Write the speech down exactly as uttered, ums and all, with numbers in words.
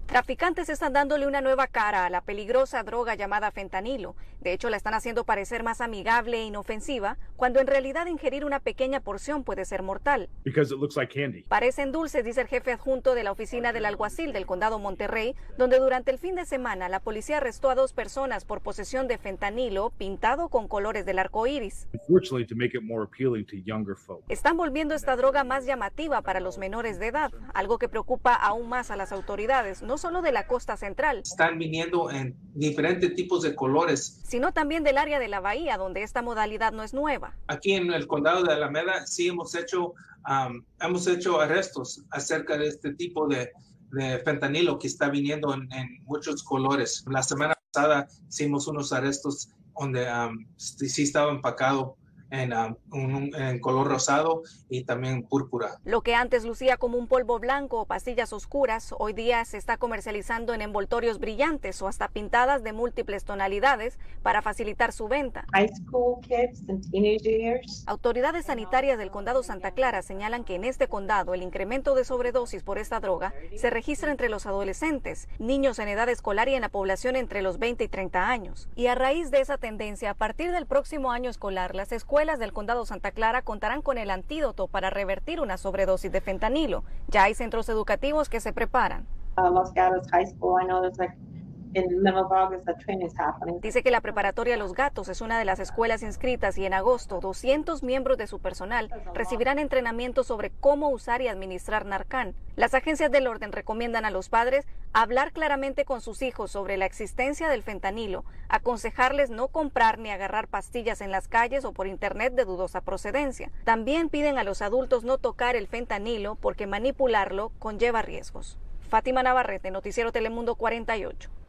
Traficantes están dándole una nueva cara a la peligrosa droga llamada fentanilo. De hecho, la están haciendo parecer más amigable e inofensiva, cuando en realidad ingerir una pequeña porción puede ser mortal. Because it looks like candy. Parecen dulces, dice el jefe adjunto de la oficina del alguacil del condado Monterrey, donde durante el fin de semana la policía arrestó a dos personas por posesión de fentanilo pintado con colores del arco iris. Unfortunately, to make it more appealing to younger folk. Están volviendo esta droga más llamativa para los menores de edad, algo que preocupa aún más a las autoridades, no solo de la costa central. Están viniendo en diferentes tipos de colores. Sino también del área de la bahía, donde esta modalidad no es nueva. Aquí en el condado de Alameda sí hemos hecho, um, hemos hecho arrestos acerca de este tipo de, de fentanilo que está viniendo en, en muchos colores. La semana pasada hicimos unos arrestos donde um, sí estaba empacado En, um, un, en color rosado y también púrpura. Lo que antes lucía como un polvo blanco o pastillas oscuras, hoy día se está comercializando en envoltorios brillantes o hasta pintadas de múltiples tonalidades para facilitar su venta. High school kids and teenage years. Autoridades sanitarias del condado Santa Clara señalan que en este condado el incremento de sobredosis por esta droga se registra entre los adolescentes, niños en edad escolar y en la población entre los veinte y treinta años. Y a raíz de esa tendencia, a partir del próximo año escolar, las escuelas Las escuelas del condado Santa Clara contarán con el antídoto para revertir una sobredosis de fentanilo. Ya hay centros educativos que se preparan. Uh, Los Gatos High School, I know there's like in the middle of August that training is happening. Dice que la preparatoria Los Gatos es una de las escuelas inscritas y en agosto doscientos miembros de su personal recibirán entrenamiento sobre cómo usar y administrar Narcan. Las agencias del orden recomiendan a los padres hablar claramente con sus hijos sobre la existencia del fentanilo, aconsejarles no comprar ni agarrar pastillas en las calles o por internet de dudosa procedencia. También piden a los adultos no tocar el fentanilo porque manipularlo conlleva riesgos. Fátima Navarrete, Noticiero Telemundo cuarenta y ocho.